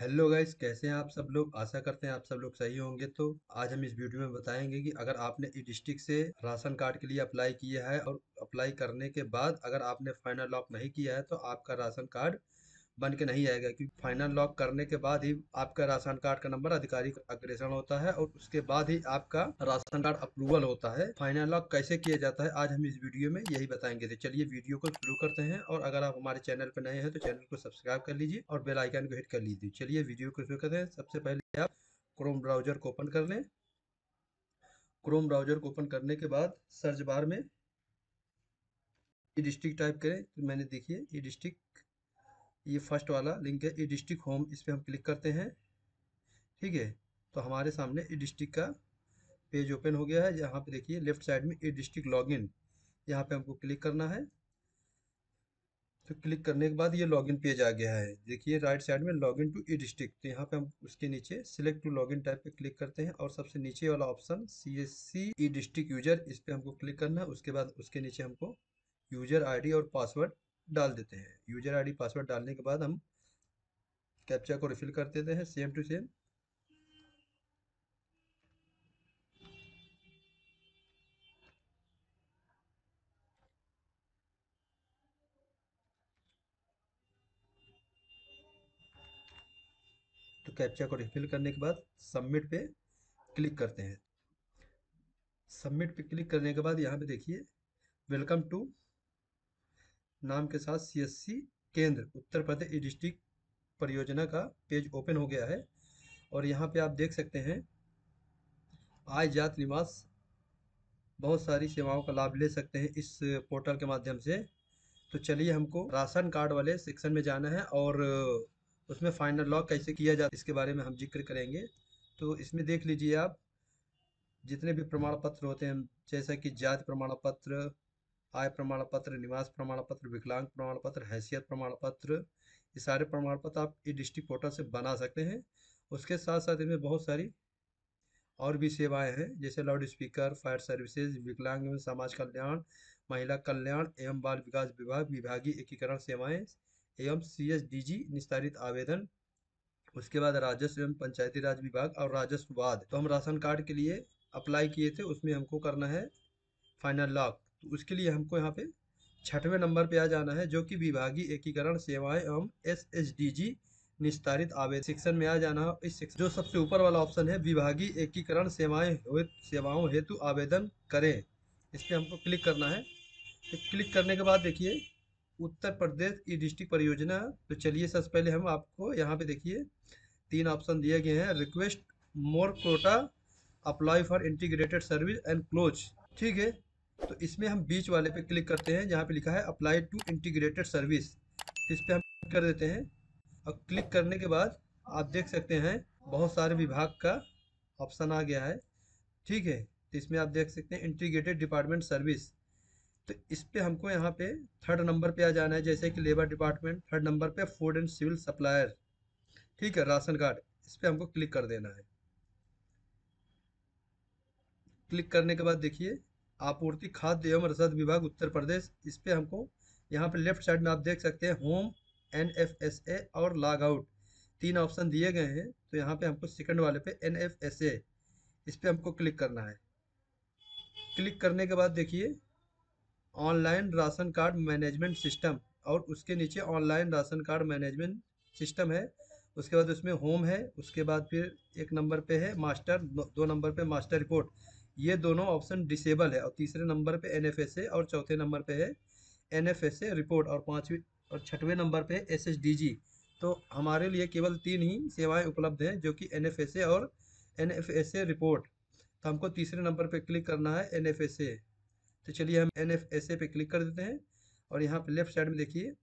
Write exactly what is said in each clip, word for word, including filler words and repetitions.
Hello guys, कैसे हैं आप सब लोग। आशा करते हैं आप सब लोग सही होंगे। तो आज हम इस वीडियो में बताएंगे कि अगर आपने ई डिस्ट्रिक्ट से राशन कार्ड के लिए अप्लाई किया है और अप्लाई करने के बाद अगर आपने फाइनल लॉक नहीं किया है तो आपका राशन कार्ड बन के नहीं आएगा, क्योंकि फाइनल लॉक करने के बाद ही आपका राशन कार्ड का नंबर आधिकारिक अग्रेषण होता है और उसके बाद ही आपका राशन कार्ड अप्रूवल होता है। फाइनल लॉक कैसे किया जाता है आज हम इस वीडियो में यही बताएंगे। तो चलिए वीडियो को शुरू करते हैं, और अगर आप हमारे चैनल पर नए हैं तो चैनल को सब्सक्राइब कर लीजिए और बेल आइकन को हिट कर लीजिए। चलिए वीडियो को शुरू करते हैं। सबसे पहले आप क्रोम ब्राउजर को ओपन कर लें। क्रोम ब्राउजर को ओपन करने के बाद सर्च बार में ई डिस्ट्रिक्ट टाइप करें। तो मैंने देखिए ई डिस्ट्रिक्ट, ये फर्स्ट वाला लिंक है ई डिस्ट्रिक्ट होम, इस पर हम क्लिक करते हैं। ठीक है, तो हमारे सामने ई डिस्ट्रिक्ट का पेज ओपन हो गया है। यहाँ पे देखिए लेफ्ट साइड में ई डिस्ट्रिक्ट लॉगिन, यहाँ पे हमको क्लिक करना है। तो क्लिक करने के बाद ये लॉगिन पेज आ गया है। देखिए राइट साइड में लॉगिन टू ई डिस्ट्रिक्ट, तो यहाँ पे हम उसके नीचे सिलेक्ट टू लॉगिन टाइप पे क्लिक करते हैं और सबसे नीचे वाला option C S C e district user, इस पे हमको क्लिक करना है। उसके बाद उसके नीचे हमको यूजर आईडी और पासवर्ड डाल देते हैं। यूजर आईडी पासवर्ड डालने के बाद हम कैप्चा को रिफिल कर देते हैं सेम टू सेम। तो कैप्चा को रिफिल करने के बाद सबमिट पे क्लिक करते हैं। सबमिट पे क्लिक करने के बाद यहाँ पे देखिए वेलकम टू नाम के साथ सी एस सी केंद्र उत्तर प्रदेश ई डिस्ट्रिक्ट परियोजना का पेज ओपन हो गया है। और यहाँ पे आप देख सकते हैं आय जात निवास, बहुत सारी सेवाओं का लाभ ले सकते हैं इस पोर्टल के माध्यम से। तो चलिए हमको राशन कार्ड वाले सेक्शन में जाना है और उसमें फाइनल लॉक कैसे किया जाता है इसके बारे में हम जिक्र करेंगे। तो इसमें देख लीजिए आप, जितने भी प्रमाण पत्र होते हैं जैसा कि जाति प्रमाण पत्र, आय प्रमाण पत्र, निवास प्रमाण पत्र, विकलांग प्रमाण पत्र, हैसियत प्रमाण पत्र, ये सारे प्रमाण पत्र आप ई डिस्ट्रिक्ट पोर्टल से बना सकते हैं। उसके साथ साथ इनमें बहुत सारी और भी सेवाएं हैं, जैसे लाउड स्पीकर, फायर सर्विसेज, विकलांग एवं समाज कल्याण, महिला कल्याण एवं बाल विकास विभाग, विभागीय एकीकरण सेवाएं एवं सी एस डी जी निस्तारित आवेदन। उसके बाद राजस्व एवं पंचायती राज विभाग और राजस्व वाद। तो हम राशन कार्ड के लिए अप्लाई किए थे, उसमें हमको करना है फाइनल लॉक। तो उसके लिए हमको यहाँ पे छठवें नंबर पे आ जाना है, जो कि विभागीय एकीकरण सेवाएं एवं एस एच डी जी निस्तारित आवेदन सेक्शन में आ जाना है। इस सेक्शन जो सबसे ऊपर वाला ऑप्शन है विभागीय एकीकरण सेवाएं सेवाओं हेतु आवेदन करें, इस पे हमको क्लिक करना है। तो क्लिक करने के बाद देखिए उत्तर प्रदेश ई डिस्ट्रिक्ट परियोजना। तो चलिए सबसे पहले हम आपको यहाँ पे देखिए तीन ऑप्शन दिए गए हैं, request more quota, apply for integrated service and close. ठीक है, तो इसमें हम बीच वाले पे क्लिक करते हैं जहाँ पे लिखा है अप्लाई टू इंटीग्रेटेड सर्विस, इस पे हम कर देते हैं। और क्लिक करने के बाद आप देख सकते हैं बहुत सारे विभाग का ऑप्शन आ गया है। ठीक है, तो इसमें आप देख सकते हैं इंटीग्रेटेड डिपार्टमेंट सर्विस। तो इस पे हमको यहाँ पे थर्ड नंबर पे आ जाना है, जैसे कि लेबर डिपार्टमेंट। थर्ड नंबर पे फूड एंड सिविल सप्लायर, ठीक है, राशन कार्ड, इस पे हमको क्लिक कर देना है। क्लिक करने के बाद देखिए आपूर्ति खाद्य एवं रसद विभाग उत्तर प्रदेश, इस पे हमको यहाँ पे लेफ्ट साइड में आप देख सकते हैं home, N F S A और लॉग आउट, तीन ऑप्शन दिए गए हैं। तो यहाँ पे हमको सेकंड वाले पे एन एफ एस ए, इस पे हमको क्लिक करना है। क्लिक करने के बाद देखिए online ration card management system, और उसके नीचे online ration card management system है। उसके बाद उसमें होम है, उसके बाद फिर एक नंबर पे है मास्टर, दो नंबर पे मास्टर रिपोर्ट, ये दोनों ऑप्शन डिसेबल है। और तीसरे नंबर पे एन एफ एस ए और चौथे नंबर पे है N F S A report, और पाँचवीं और छठवें नंबर पे एस एच डी जी। तो हमारे लिए केवल तीन ही सेवाएं उपलब्ध हैं, जो कि एन एफ एस ए और N F S A report. तो हमको तीसरे नंबर पे क्लिक करना है एन एफ एस ए। तो चलिए हम एन एफ एस ए पे क्लिक कर देते हैं। और यहाँ पे लेफ्ट साइड में देखिए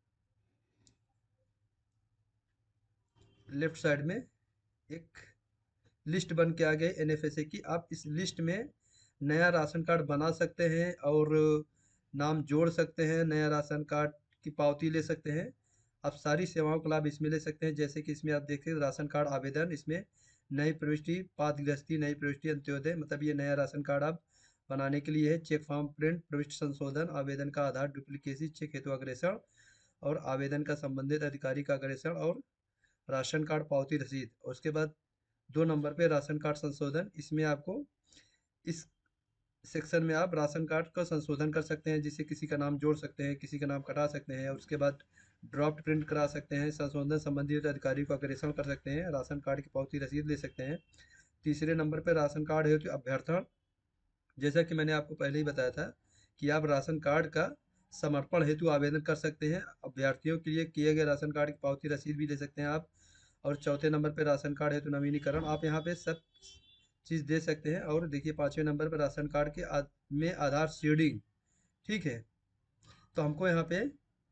लेफ्ट साइड में एक लिस्ट बन के आ गई एन एफ एस ए की। आप इस लिस्ट में नया राशन कार्ड बना सकते हैं और नाम जोड़ सकते हैं, नया राशन कार्ड की पावती ले सकते हैं। आप सारी सेवाओं का लाभ इसमें ले सकते हैं, जैसे कि इसमें आप देखिए राशन कार्ड आवेदन, इसमें नई प्रविष्टि, पात्र गृहस्थी, नई प्रविष्टि, अंत्योदय, मतलब ये नया राशन कार्ड आप बनाने के लिए है। चेक फॉर्म प्रिंट, प्रविष्टि संशोधन, आवेदन का आधार डुप्लीकेसी, चेक हेतु अग्रेषण और आवेदन का संबंधित अधिकारी का अग्रेषण, और राशन कार्ड पावती रसीद, और उसके बाद दो नंबर पे राशन कार्ड संशोधन। इसमें आपको इस सेक्शन में आप राशन कार्ड का संशोधन कर सकते हैं, जिससे किसी का नाम जोड़ सकते हैं, किसी का नाम कटा सकते हैं। उसके बाद ड्राफ्ट प्रिंट करा सकते हैं, संशोधन संबंधित अधिकारी को अग्रेषण कर सकते हैं, राशन कार्ड की पावती रसीद ले सकते हैं। तीसरे नंबर पर राशन कार्ड हेतु अभ्यर्थन, जैसा कि मैंने आपको पहले ही बताया था कि आप राशन कार्ड का समर्पण हेतु आवेदन कर सकते हैं। अभ्यर्थियों के लिए किए गए राशन कार्ड की पावती रसीद भी ले सकते हैं आप। और चौथे नंबर पे राशन कार्ड हेतु नवीनीकरण, आप यहाँ पे सब चीज़ दे सकते हैं। और देखिए पाँचवें नंबर पर राशन कार्ड के आद, में आधार सीडिंग, ठीक है। तो हमको यहाँ पे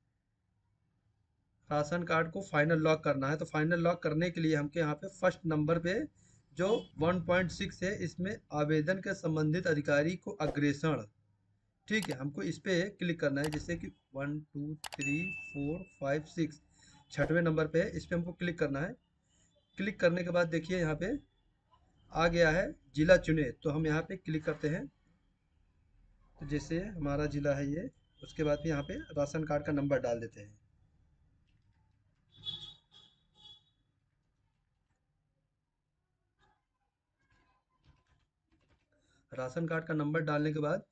राशन कार्ड को फाइनल लॉक करना है। तो फाइनल लॉक करने के लिए हमके यहाँ पे फर्स्ट नंबर पे जो वन पॉइंट सिक्स है, इसमें आवेदन के संबंधित अधिकारी को अग्रेषण, ठीक है, हमको इस पे क्लिक करना है। जैसे कि one two three four five six छठवें नंबर पे है, इस पे हमको क्लिक करना है। क्लिक करने के बाद देखिए यहाँ पे आ गया है जिला चुने, तो हम यहाँ पे क्लिक करते हैं। तो जैसे हमारा जिला है ये, उसके बाद में यहाँ पे राशन कार्ड का नंबर डाल देते हैं। राशन कार्ड का नंबर डालने के बाद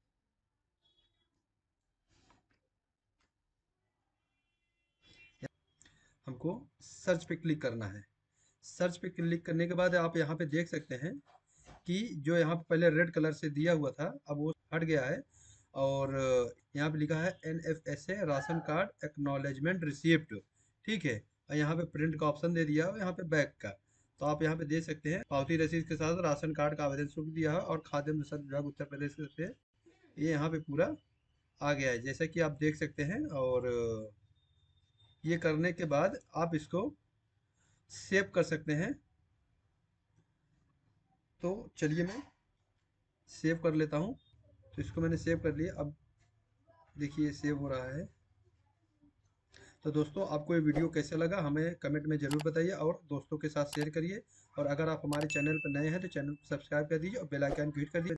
हमको सर्च पे क्लिक करना है। सर्च पे क्लिक करने के बाद आप यहाँ पे देख सकते हैं कि जो यहाँ पे पहले रेड कलर से दिया हुआ था, अब वो हट गया है। और यहाँ पे लिखा है N F S A ration card acknowledgement receipt, ठीक है। और यहाँ पे प्रिंट का ऑप्शन दे दिया है, यहाँ पे बैक का। तो आप यहाँ पे देख सकते हैं पावती रसीद के साथ राशन कार्ड का आवेदन शुल्क दिया है और खाद्य मिशन विभाग उत्तर प्रदेश से ये यहाँ पे पूरा आ गया है, जैसा कि आप देख सकते हैं। और ये करने के बाद आप इसको सेव कर सकते हैं। तो चलिए मैं सेव कर लेता हूँ। तो इसको मैंने सेव कर लिया। अब देखिए सेव हो रहा है। तो दोस्तों आपको ये वीडियो कैसा लगा हमें कमेंट में ज़रूर बताइए और दोस्तों के साथ शेयर करिए। और अगर आप हमारे चैनल पर नए हैं तो चैनल को सब्सक्राइब कर दीजिए और बेल आइकन को हिट कर दीजिए।